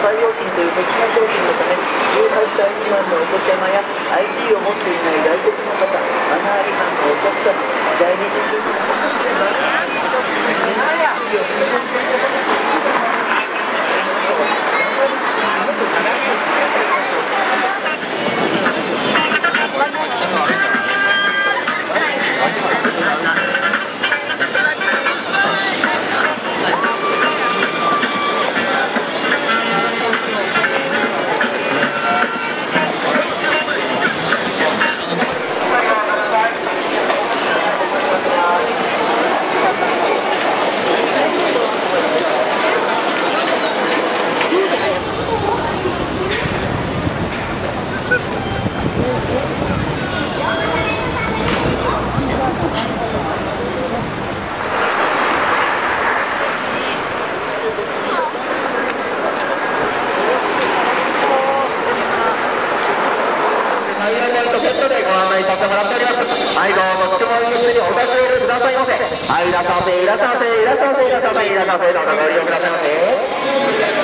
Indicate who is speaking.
Speaker 1: 用品という特殊な商品のため18歳未満のお子ちゃまや ID を持っていない外国の方、マナー違反のお客様、在日中の
Speaker 2: セットでご案内させてもらっております。はい、どうぞ、とてもいいにお立ちくださいませ。はい、いらっしゃいませ、いらっしゃいませ、いらっしゃいませ、いらっしゃいませ、いらっしゃいませ、どうぞご利用くださいませ。